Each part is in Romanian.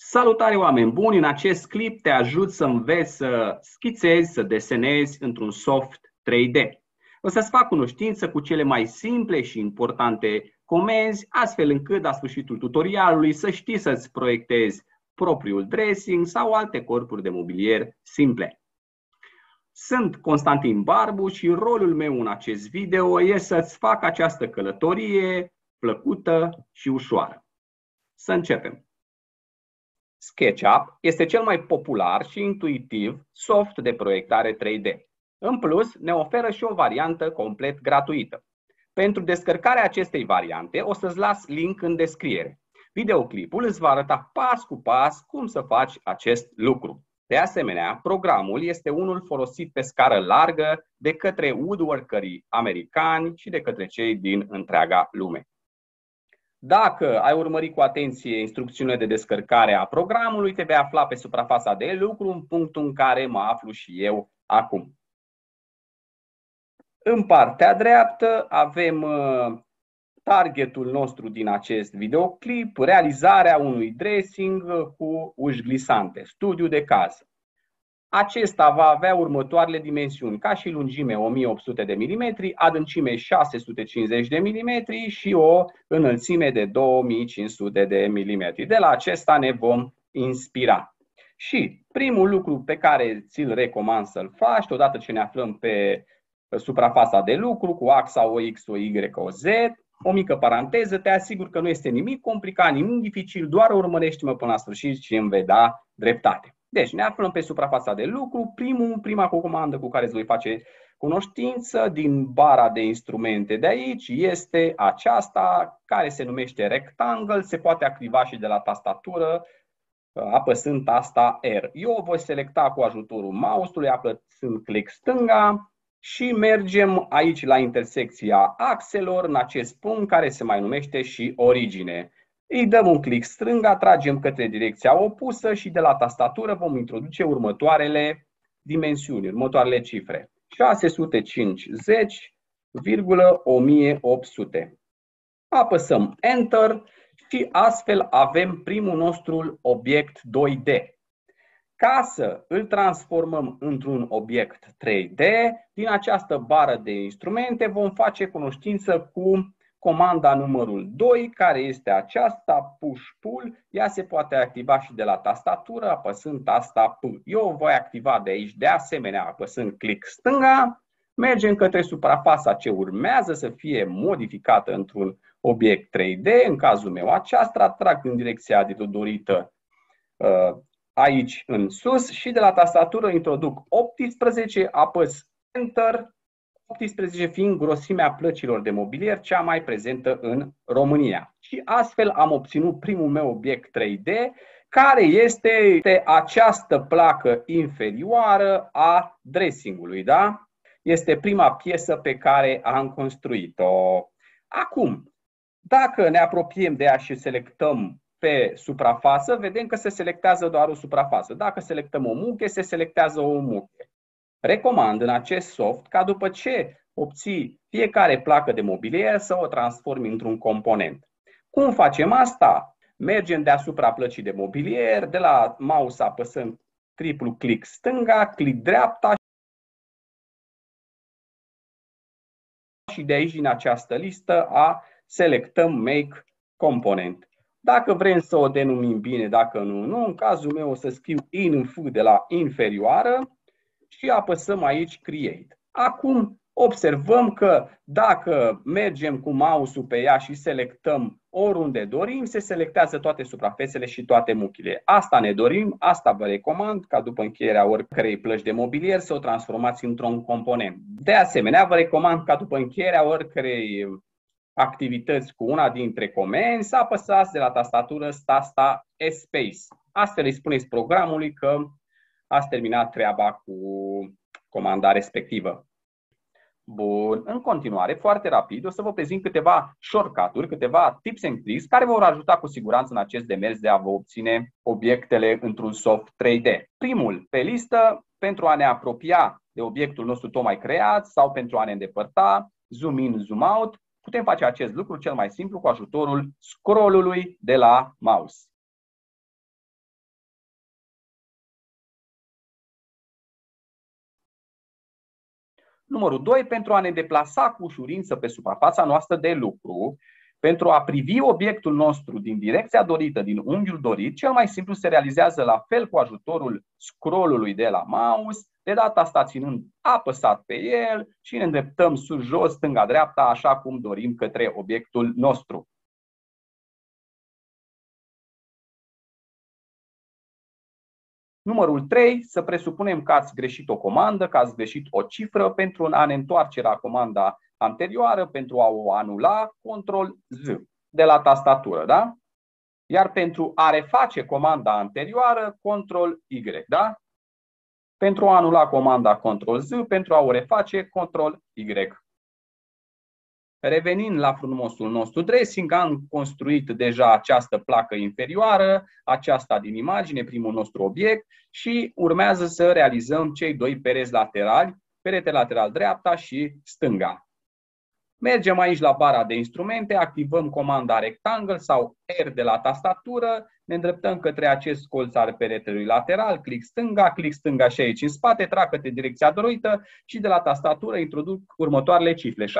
Salutare oameni buni! În acest clip te ajut să înveți să schițezi, să desenezi într-un soft 3D. O să-ți fac cunoștință cu cele mai simple și importante comenzi, astfel încât la sfârșitul tutorialului să știi să-ți proiectezi propriul dressing sau alte corpuri de mobilier simple. Sunt Constantin Barbu și rolul meu în acest video este să-ți fac această călătorie plăcută și ușoară. Să începem! SketchUp este cel mai popular și intuitiv soft de proiectare 3D. În plus, ne oferă și o variantă complet gratuită. Pentru descărcarea acestei variante, o să-ți las link în descriere. Videoclipul îți va arăta pas cu pas cum să faci acest lucru. De asemenea, programul este unul folosit pe scară largă de către woodworkerii americani și de către cei din întreaga lume. Dacă ai urmărit cu atenție instrucțiunile de descărcare a programului, te vei afla pe suprafața de lucru, în punctul în care mă aflu și eu acum. În partea dreaptă avem targetul nostru din acest videoclip, realizarea unui dressing cu uși glisante, studiu de caz. Acesta va avea următoarele dimensiuni, ca și lungime 1800 de mm, adâncime 650 de mm și o înălțime de 2500 de mm. De la acesta ne vom inspira. Și primul lucru pe care ți-l recomand să-l faci, odată ce ne aflăm pe suprafața de lucru, cu axa o X, o Y, o Z, o mică paranteză, te asigur că nu este nimic complicat, nimic dificil, doar urmărește-mă până la sfârșit și îmi vei da dreptate. Deci ne aflăm pe suprafața de lucru, prima comandă cu care îți voi face cunoștință din bara de instrumente de aici este aceasta care se numește Rectangle, se poate activa și de la tastatură apăsând tasta R. Eu o voi selecta cu ajutorul mouse-ului, apăsând click stânga și mergem aici la intersecția axelor în acest punct care se mai numește și origine. Îi dăm un click stânga, tragem către direcția opusă și de la tastatură vom introduce următoarele dimensiuni, următoarele cifre. 650,1800. Apăsăm Enter și astfel avem primul nostru obiect 2D. Ca să îl transformăm într-un obiect 3D, din această bară de instrumente vom face cunoștință cu comanda numărul 2, care este aceasta, Push-Pull. Ea se poate activa și de la tastatură, apăsând tasta P. Eu o voi activa de aici, de asemenea, apăsând click stânga. Mergem către suprafața ce urmează să fie modificată într-un obiect 3D. În cazul meu aceasta, trag în direcția de dorită aici în sus și de la tastatură introduc 18, apăs Enter, 18 fiind grosimea plăcilor de mobilier cea mai prezentă în România. Și astfel am obținut primul meu obiect 3D, care este această placă inferioară a dressingului. Da? Este prima piesă pe care am construit-o. Acum, dacă ne apropiem de ea și selectăm pe suprafață, vedem că se selectează doar o suprafață. Dacă selectăm o muche, se selectează o muche. Recomand în acest soft ca după ce obții fiecare placă de mobilier să o transformi într-un component. Cum facem asta? Mergem deasupra plăcii de mobilier, de la mouse apăsăm triplu click stânga, click dreapta și de aici din această listă selectăm Make Component. Dacă vrem să o denumim bine, dacă nu, în cazul meu o să scriu INF de la inferioară și apăsăm aici Create. Acum observăm că dacă mergem cu mouse-ul pe ea și selectăm oriunde dorim, se selectează toate suprafețele și toate muchile. Asta ne dorim, asta vă recomand ca după încheierea oricărei plăci de mobilier să o transformați într-un component. De asemenea, vă recomand ca după încheierea oricărei activități cu una dintre comenzi să apăsați de la tastatură tasta Space. Astfel îi spuneți programului că ați terminat treaba cu comanda respectivă. Bun, în continuare, foarte rapid, o să vă prezint câteva shortcut-uri, câteva tips and tricks care vă vor ajuta cu siguranță în acest demers de a vă obține obiectele într-un soft 3D. Primul pe listă, pentru a ne apropia de obiectul nostru tocmai creat sau pentru a ne îndepărta, zoom in, zoom out, putem face acest lucru cel mai simplu cu ajutorul scrollului de la mouse. Numărul 2, pentru a ne deplasa cu ușurință pe suprafața noastră de lucru, pentru a privi obiectul nostru din direcția dorită, din unghiul dorit, cel mai simplu se realizează la fel cu ajutorul scrollului de la mouse, de data asta ținând apăsat pe el și ne îndreptăm sus, jos, stânga, dreapta, așa cum dorim către obiectul nostru. Numărul 3, să presupunem că ați greșit o comandă, că ați greșit o cifră, pentru a ne întoarce la comanda anterioară, pentru a o anula, Ctrl-Z de la tastatură, da? Iar pentru a reface comanda anterioară, Ctrl-Y, da? Pentru a anula comanda Ctrl-Z, pentru a o reface, Ctrl-Y. Revenind la frumosul nostru dressing, am construit deja această placă inferioară, aceasta din imagine, primul nostru obiect, și urmează să realizăm cei doi pereți laterali, perete lateral dreapta și stânga. Mergem aici la bara de instrumente, activăm comanda rectangle sau R de la tastatură, ne îndreptăm către acest colț al peretelui lateral, click stânga și aici în spate, trag către direcția dorită și de la tastatură introduc următoarele cifre, 650,18.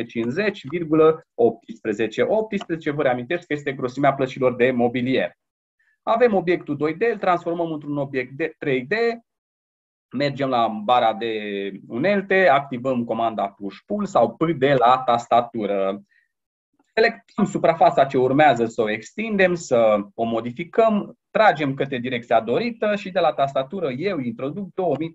18, vă reamintesc că este grosimea plăcilor de mobilier. Avem obiectul 2D, îl transformăm într-un obiect 3D, mergem la bara de unelte, activăm comanda push-pull sau P de la tastatură. Selectăm suprafața ce urmează să o extindem, să o modificăm, tragem către direcția dorită și de la tastatură eu introduc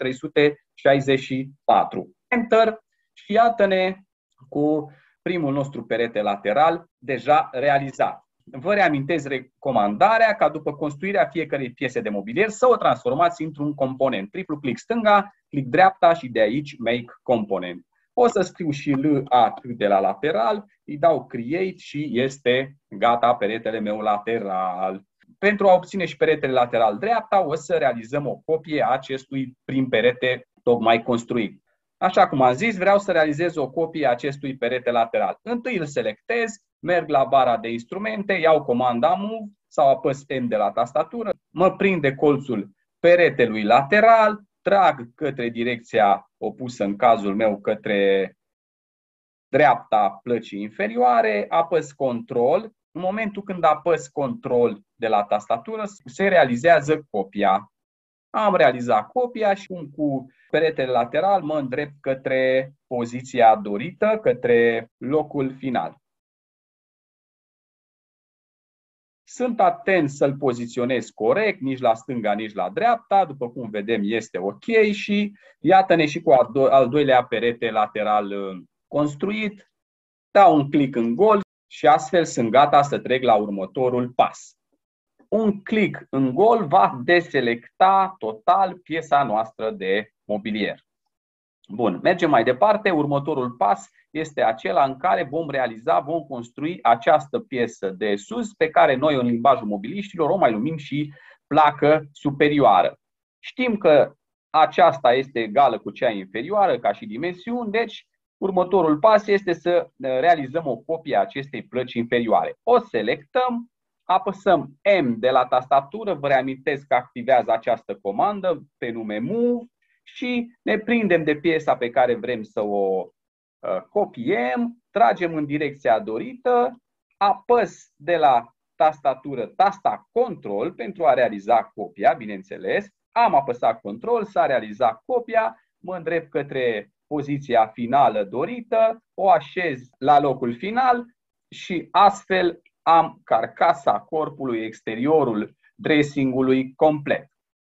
2364. Enter și iată-ne cu primul nostru perete lateral deja realizat. Vă reamintesc recomandarea ca după construirea fiecărei piese de mobilier să o transformați într-un component. Triplu click stânga, click dreapta și de aici Make Component. O să scriu și LA de la lateral, îi dau Create și este gata peretele meu lateral. Pentru a obține și peretele lateral dreapta, o să realizăm o copie a acestui prim perete tocmai construit. Așa cum am zis, vreau să realizez o copie a acestui perete lateral. Întâi îl selectez, merg la bara de instrumente, iau comanda Move sau apăs M de la tastatură, mă prind de colțul peretelui lateral, trag către direcția opusă, în cazul meu către dreapta plăcii inferioare, apăs Ctrl. În momentul când apăs Ctrl de la tastatură, se realizează copia. Am realizat copia și cu peretele lateral mă îndrept către poziția dorită, către locul final. Sunt atent să-l poziționez corect, nici la stânga, nici la dreapta. După cum vedem, este ok și iată-ne și cu al doilea perete lateral construit. Dau un click în gol și astfel sunt gata să trec la următorul pas. Un click în gol va deselecta total piesa noastră de mobilier. Bun, mergem mai departe. Următorul pas este acela în care vom construi această piesă de sus pe care noi în limbajul mobiliștilor o mai numim și placă superioară. Știm că aceasta este egală cu cea inferioară ca și dimensiuni, deci următorul pas este să realizăm o copie a acestei plăci inferioare. O selectăm, apăsăm M de la tastatură, vă reamintesc că activează această comandă pe nume Move și ne prindem de piesa pe care vrem să o copiem, tragem în direcția dorită, apăs de la tastatură tasta Ctrl pentru a realiza copia, bineînțeles. Am apăsat Ctrl, s-a realizat copia, mă îndrept către poziția finală dorită, o așez la locul final și astfel am carcasa corpului, exteriorul dressingului complet.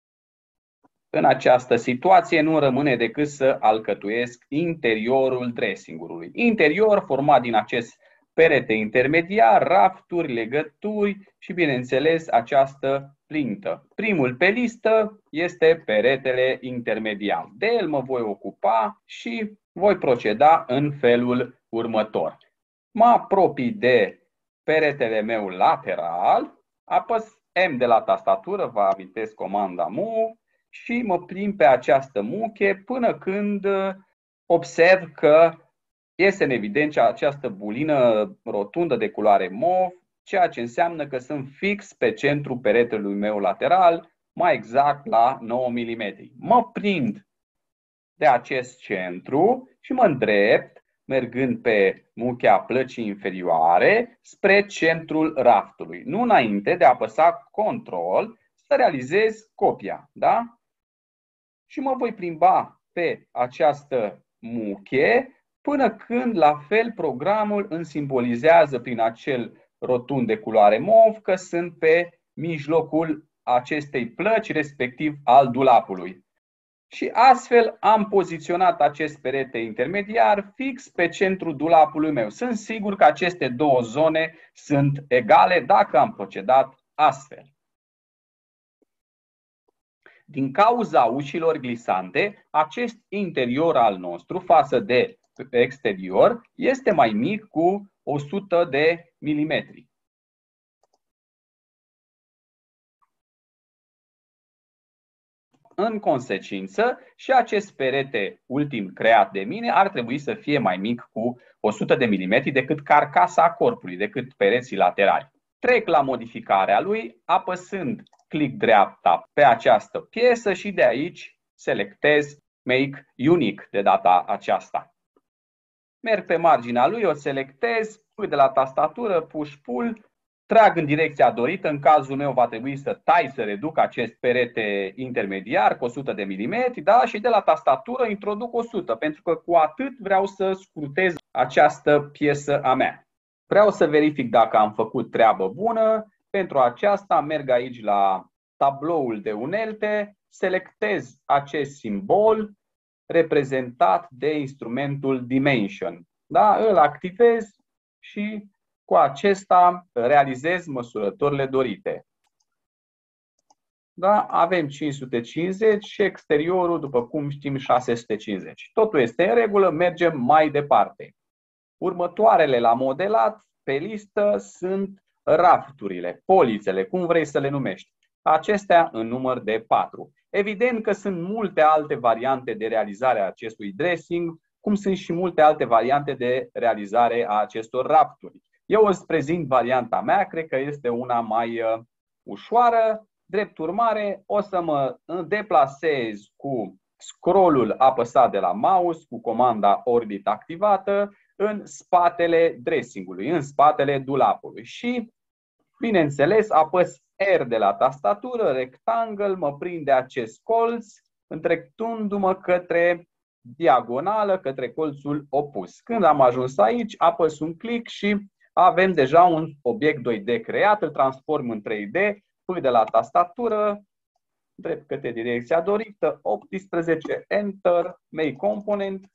În această situație nu rămâne decât să alcătuiesc interiorul dressingului. Interior format din acest perete intermediar, rafturi, legături și, bineînțeles, această plintă. Primul pe listă este peretele intermediar. De el mă voi ocupa și voi proceda în felul următor. Mă apropii de peretele meu lateral, apăs M de la tastatură, vă amintesc comanda Move, și mă prind pe această muche până când observ că iese în evidență această bulină rotundă de culoare mov, ceea ce înseamnă că sunt fix pe centrul peretelui meu lateral, mai exact la 9 mm. Mă prind de acest centru și mă îndrept, mergând pe muchea plăcii inferioare, spre centrul raftului. Nu înainte de a apăsa Control să realizez copia. Da? Și mă voi plimba pe această muche până când, la fel, programul îmi simbolizează prin acel rotund de culoare mov că sunt pe mijlocul acestei plăci, respectiv al dulapului. Și astfel am poziționat acest perete intermediar fix pe centrul dulapului meu. Sunt sigur că aceste două zone sunt egale dacă am procedat astfel. Din cauza ușilor glisante, acest interior al nostru față de exterior este mai mic cu 100 de milimetri. În consecință, și acest perete ultim creat de mine ar trebui să fie mai mic cu 100 de milimetri decât carcasa corpului, decât pereții laterali. Trec la modificarea lui, apăsând click dreapta pe această piesă și de aici selectez Make Unique de data aceasta. Merg pe marginea lui, o selectez, de la tastatură, push-pull, trag în direcția dorită. În cazul meu va trebui să tai, să reduc acest perete intermediar cu 100 de milimetri, da? Și de la tastatură introduc 100, pentru că cu atât vreau să scurtez această piesă a mea. Vreau să verific dacă am făcut treabă bună. Pentru aceasta merg aici la tabloul de unelte, selectez acest simbol reprezentat de instrumentul Dimension. Da? Îl activez și cu acesta realizez măsurătorile dorite. Da? Avem 550 și exteriorul, după cum știm, 650. Totul este în regulă, mergem mai departe. Următoarele la modelat pe listă sunt rafturile, polițele, cum vrei să le numești. Acestea în număr de 4. Evident că sunt multe alte variante de realizare a acestui dressing, cum sunt și multe alte variante de realizare a acestor rafturi. Eu îți prezint varianta mea, cred că este una mai ușoară. Drept urmare, o să mă deplasez cu scrollul apăsat de la mouse, cu comanda Orbit activată, în spatele dressingului, în spatele dulapului. Și, bineînțeles, apăs R de la tastatură, rectangle, mă prinde acest colț, îndreptându-mă către diagonală, către colțul opus. Când am ajuns aici, apăs un click și avem deja un obiect 2D creat, îl transform în 3D, pui de la tastatură, drept către direcția dorită, 18, Enter, Make Component,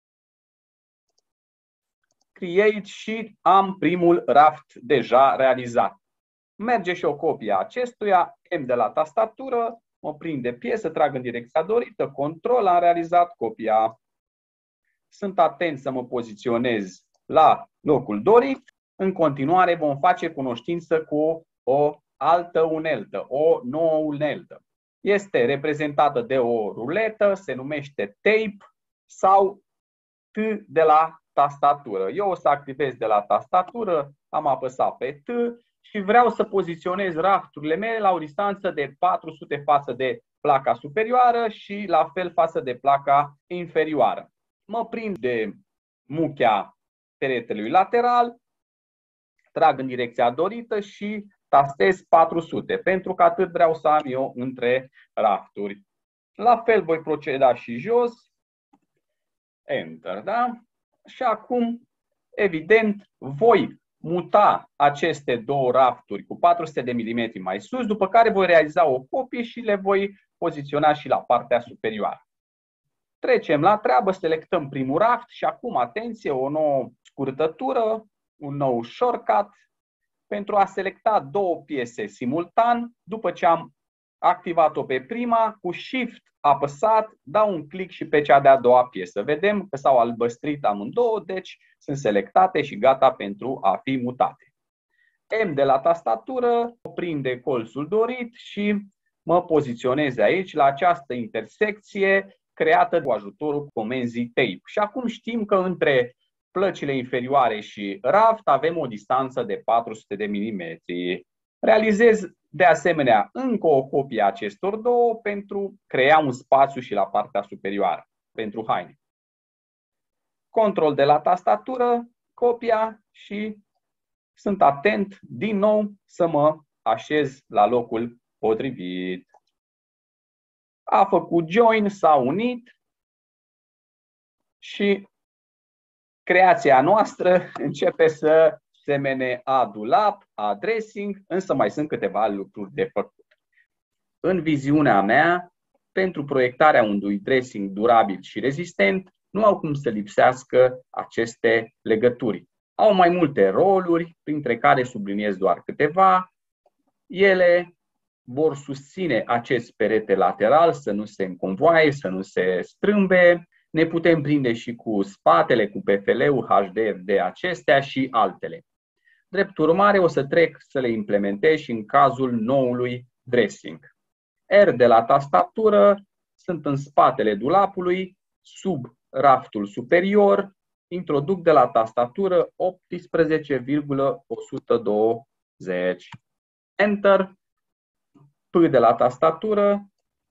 Create și am primul raft deja realizat. Merge și o copie a acestuia, M de la tastatură, mă prind de piesă, trag în direcția dorită, Control, am realizat copia. Sunt atent să mă poziționez la locul dorit. În continuare vom face cunoștință cu o altă uneltă, o nouă uneltă. Este reprezentată de o ruletă, se numește tape sau T de la tastatură. Eu o să activez de la tastatură, am apăsat pe T și vreau să poziționez rafturile mele la o distanță de 400 față de placa superioară și la fel față de placa inferioară. Mă prind de muchea peretelui lateral, trag în direcția dorită și tastez 400, pentru că atât vreau să am eu între rafturi. La fel voi proceda și jos. Enter, da? Și acum, evident, voi muta aceste două rafturi cu 400 de mm mai sus, după care voi realiza o copie și le voi poziționa și la partea superioară. Trecem la treabă, selectăm primul raft și acum, atenție, o nouă scurtătură, un nou shortcut pentru a selecta două piese simultan. După ce am activat-o pe prima, cu Shift apăsat, dau un click și pe cea de-a doua piesă. Vedem că s-au albăstrit amândouă, deci sunt selectate și gata pentru a fi mutate. M de la tastatură, prinde colțul dorit și mă poziționez aici la această intersecție creată cu ajutorul comenzii tape. Și acum știm că între plăcile inferioare și raft avem o distanță de 400 de mm. Realizez de asemenea încă o copie a acestor două pentru crea un spațiu și la partea superioară. pentru haine. Control de la tastatură, copia și sunt atent din nou să mă așez la locul potrivit. A făcut join, s-a unit și creația noastră începe să semene a dulap, a dressing, însă mai sunt câteva lucruri de făcut. În viziunea mea, pentru proiectarea unui dressing durabil și rezistent, nu au cum să lipsească aceste legături. Au mai multe roluri, printre care subliniez doar câteva. Ele vor susține acest perete lateral să nu se înconvoaie, să nu se strâmbe. Ne putem prinde și cu spatele, cu PFL-ul, HDFD acestea și altele. Drept urmare, o să trec să le implementez și în cazul noului dressing. R de la tastatură, sunt în spatele dulapului, sub raftul superior, introduc de la tastatură 18,120. Enter. P de la tastatură,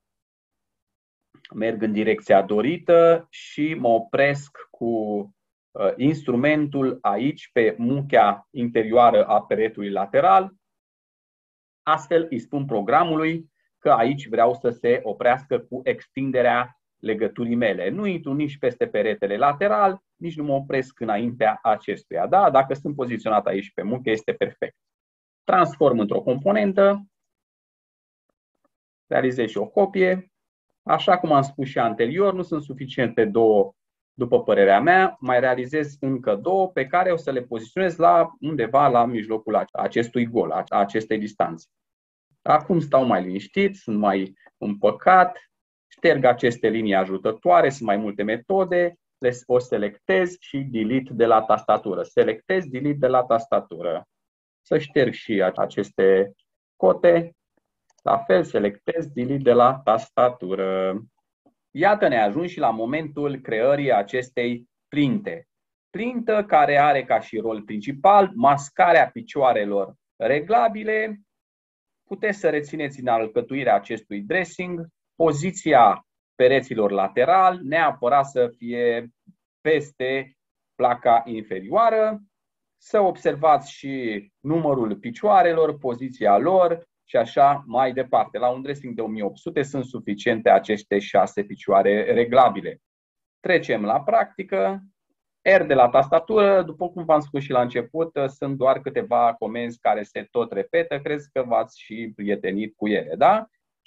merg în direcția dorită și mă opresc cu instrumentul aici pe munchea interioară a peretului lateral. Astfel îi spun programului că aici vreau să se oprească cu extinderea legăturii mele. Nu intru nici peste peretele lateral, nici nu mă opresc înaintea acestuia. Da? Dacă sunt poziționat aici pe munche, este perfect. Transform într-o componentă, realizez și o copie. Așa cum am spus și anterior, nu sunt suficiente două, după părerea mea, mai realizez încă două pe care o să le poziționez la undeva la mijlocul acestui gol, a acestei distanțe. Acum stau mai liniștit, sunt mai împăcat, șterg aceste linii ajutătoare, sunt mai multe metode, o selectez și delete de la tastatură. Selectez, delete de la tastatură. Să șterg și aceste cote. La fel, selectez, delete de la tastatură. Iată, ne ajung și la momentul creării acestei plinte. Plintă care are ca și rol principal mascarea picioarelor reglabile. Puteți să rețineți în alcătuirea acestui dressing poziția pereților lateral, neapărat să fie peste placa inferioară. Să observați și numărul picioarelor, poziția lor și așa mai departe. La un dressing de 1800 sunt suficiente aceste 6 picioare reglabile. Trecem la practică. R de la tastatură, după cum v-am spus și la început, sunt doar câteva comenzi care se tot repetă, cred că v-ați și prietenit cu ele, da?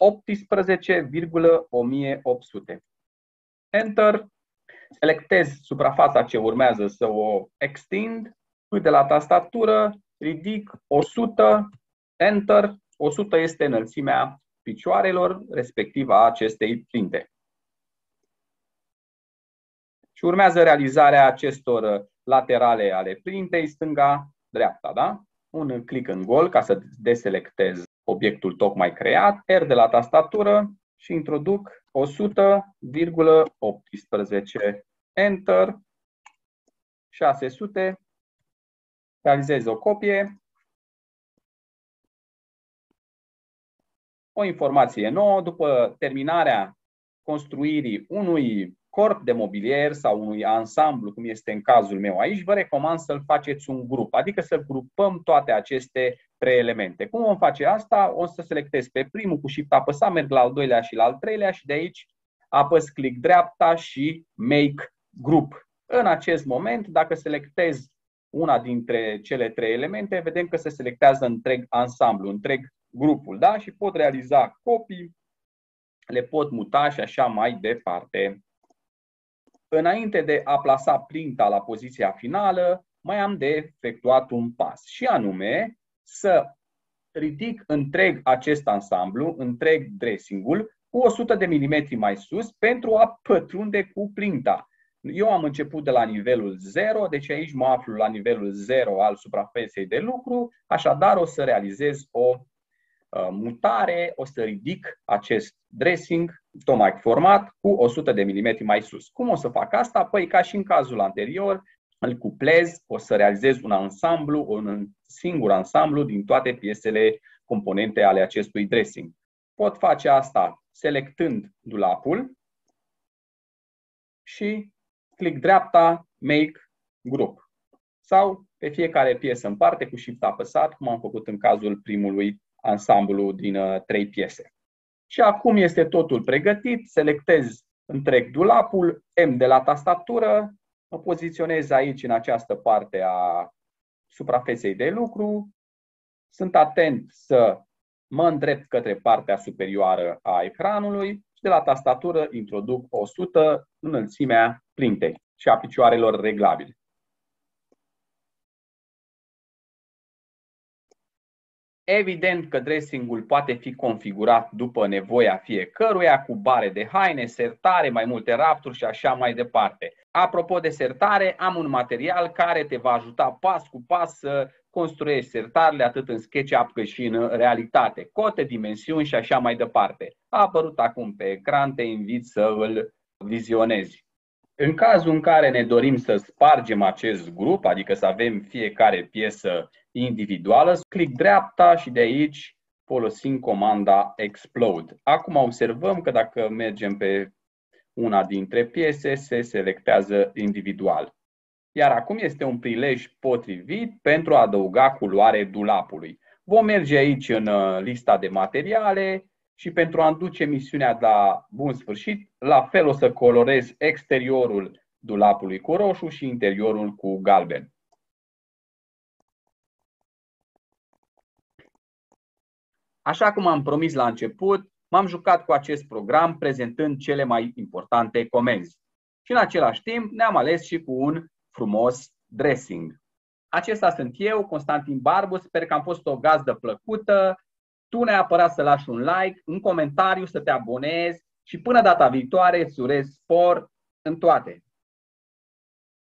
18,1800. Enter. Selectez suprafața ce urmează să o extind. De la tastatură, ridic 100, Enter. 100 este înălțimea picioarelor, respectiv a acestei plinte. Și urmează realizarea acestor laterale ale plintei, stânga-dreapta. Da? Un click în gol ca să deselectez obiectul tocmai creat, R de la tastatură și introduc 100,18. Enter. 600. Realizez o copie. O informație nouă, după terminarea construirii unui corp de mobilier sau unui ansamblu, cum este în cazul meu aici, vă recomand să-l faceți un grup, adică să grupăm toate aceste 3 elemente. Cum vom face asta? O să selectez pe primul cu Shift apăsat, merg la al doilea și la al treilea și de aici apăs click dreapta și Make Group. În acest moment, dacă selectez una dintre cele 3 elemente, vedem că se selectează întreg ansamblu, întreg grupul, da? Și pot realiza copii, le pot muta și așa mai departe. Înainte de a plasa plinta la poziția finală, mai am de efectuat un pas și anume să ridic întreg acest ansamblu, întreg dressingul, cu 100 de mm mai sus pentru a pătrunde cu plinta. Eu am început de la nivelul 0, deci aici mă aflu la nivelul 0 al suprafeței de lucru, așadar o să realizez o mutare, o să ridic acest dressing tocmai format cu 100 de mm mai sus. Cum o să fac asta? Păi ca și în cazul anterior, îl cuplez, o să realizez un ansamblu, un singur ansamblu din toate piesele componente ale acestui dressing. Pot face asta selectând dulapul, și click dreapta, Make Group. Sau pe fiecare piesă în parte cu Shift apăsat, cum am făcut în cazul primului ansamblu din 3 piese. Și acum este totul pregătit, selectez întreg dulapul, M de la tastatură, mă poziționez aici în această parte a suprafeței de lucru, sunt atent să mă îndrept către partea superioară a ecranului și de la tastatură introduc 100 înălțimea plintei și a picioarelor reglabile. Evident că dressing-ul poate fi configurat după nevoia fiecăruia, cu bare de haine, sertare, mai multe rafturi și așa mai departe. Apropo de sertare, am un material care te va ajuta pas cu pas să construiești sertarele atât în SketchUp cât și în realitate. Cote, dimensiuni și așa mai departe. A apărut acum pe ecran, te invit să îl vizionezi. În cazul în care ne dorim să spargem acest grup, adică să avem fiecare piesă individuală, click dreapta și de aici folosim comanda Explode. Acum observăm că dacă mergem pe una dintre piese, se selectează individual. Iar acum este un prilej potrivit pentru a adăuga culoare dulapului. Vom merge aici în lista de materiale și pentru a duce misiunea la bun sfârșit, la fel o să colorez exteriorul dulapului cu roșu și interiorul cu galben. Așa cum am promis la început, m-am jucat cu acest program prezentând cele mai importante comenzi. Și în același timp ne-am ales și cu un frumos dressing. Acesta sunt eu, Constantin Barbu, sper că am fost o gazdă plăcută. Tu neapărat să lași un like, un comentariu, să te abonezi și până data viitoare îți urez spor în toate!